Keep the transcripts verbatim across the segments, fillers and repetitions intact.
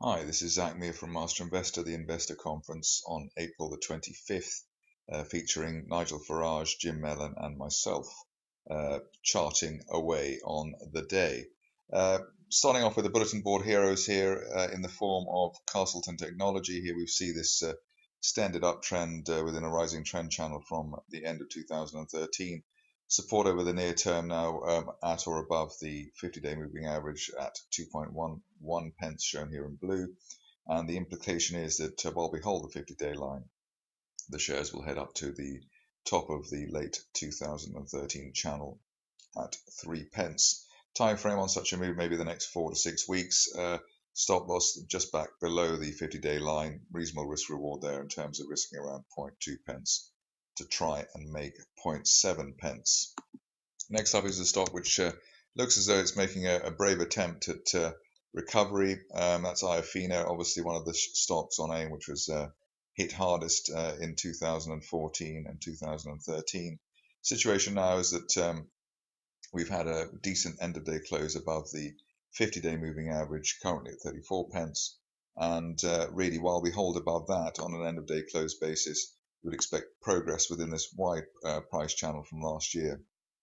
Hi, this is Zak Mir from Master Investor, the Investor Conference on April the twenty-fifth, uh, featuring Nigel Farage, Jim Mellon, and myself, uh, charting away on the day. Uh, starting off with the bulletin board heroes here uh, in the form of Castleton Technology. Here we see this uh, extended uptrend uh, within a rising trend channel from the end of two thousand thirteen. Support over the near term now um, at or above the fifty-day moving average at two point one one pence, shown here in blue. And the implication is that uh, while we hold the fifty-day line, the shares will head up to the top of the late two thousand thirteen channel at three pence. Time frame on such a move, maybe the next four to six weeks. Uh, stop loss just back below the fifty-day line. Reasonable risk reward there in terms of risking around zero point two pence to try and make zero point seven pence. Next up is a stock which uh, looks as though it's making a, a brave attempt at uh, recovery. Um, that's Iofina, obviously one of the stocks on AIM which was uh, hit hardest uh, in two thousand fourteen and two thousand thirteen. Situation now is that um, we've had a decent end of day close above the fifty-day moving average, currently at thirty-four pence. And uh, really, while we hold above that on an end of day close basis, we would expect progress within this wide uh, price channel from last year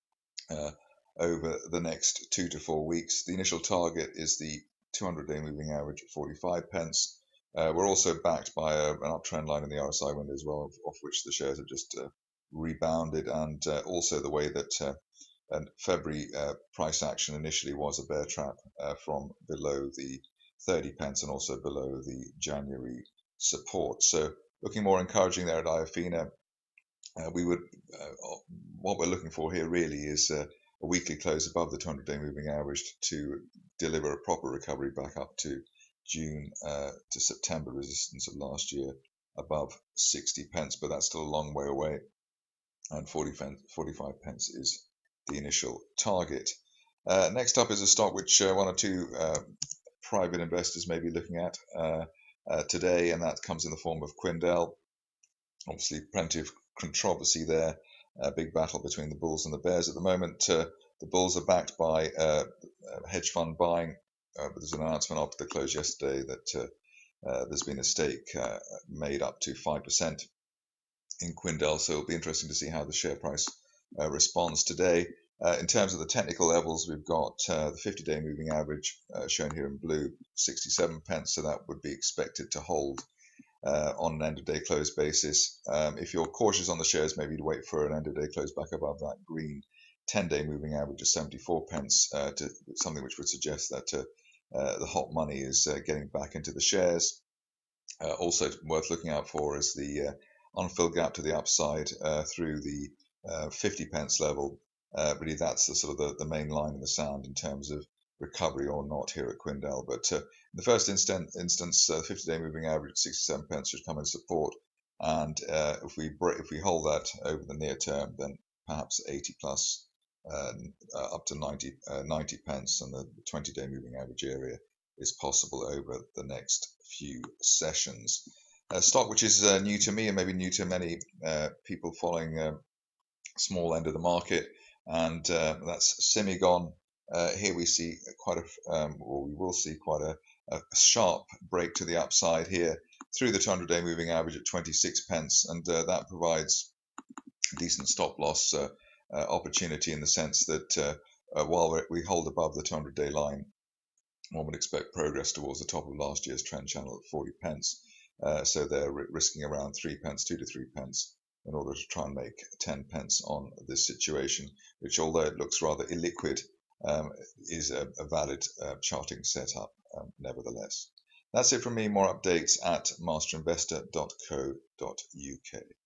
uh, over the next two to four weeks. The initial target is the two hundred day moving average at forty-five pence. Uh, we're also backed by a, an uptrend line in the R S I window as well, of, of which the shares have just uh, rebounded, and uh, also the way that uh, and February uh, price action initially was a bear trap uh, from below the thirty pence and also below the January support. So looking more encouraging there at Iofina. Uh, we would uh, what we're looking for here really is uh, a weekly close above the two hundred day moving average to deliver a proper recovery back up to June uh, to September resistance of last year above sixty pence, but that's still a long way away, and forty, forty-five pence is the initial target. Uh, next up is a stock which uh, one or two uh, private investors may be looking at uh, uh, today, and that comes in the form of Quindell. Obviously, plenty of controversy there. A big battle between the bulls and the bears at the moment. Uh, the bulls are backed by uh, hedge fund buying, uh, but there's an announcement after the close yesterday that uh, uh, there's been a stake uh, made up to five percent in Quindell, so it'll be interesting to see how the share price uh, responds today. Uh, in terms of the technical levels, we've got uh, the fifty-day moving average uh, shown here in blue, sixty-seven pence, so that would be expected to hold uh, on an end-of-day close basis. Um, if you're cautious on the shares, maybe to wait for an end-of-day close back above that green ten-day moving average of seventy-four pence, uh, to something which would suggest that uh, uh, the hot money is uh, getting back into the shares. Uh, also worth looking out for is the uh, unfilled gap to the upside uh, through the uh, fifty pence level. Uh, really, that's the sort of the, the main line in the sand in terms of recovery or not here at Quindell. But uh, in the first instant, instance, uh, fifty-day moving average sixty-seven pence should come in support, and uh, if we if we hold that over the near term, then perhaps eighty plus, uh, uh, up to ninety, uh, ninety pence, and the twenty-day moving average area is possible over the next few sessions. A stock which is uh, new to me and maybe new to many uh, people following uh, small end of the market, and uh, that's Simigon. Uh, here we see quite a, um, or we will see quite a, a sharp break to the upside here through the two hundred day moving average at twenty-six pence, and uh, that provides decent stop loss uh, uh, opportunity in the sense that uh, uh, while we're, we hold above the two hundred day line, one would expect progress towards the top of last year's trend channel at forty pence. Uh, so they're risking around three pence, two to three pence, in order to try and make ten pence on this situation, which, although it looks rather illiquid, um, is a, a valid uh, charting setup um, nevertheless. That's it from me. More updates at master investor dot co dot U K.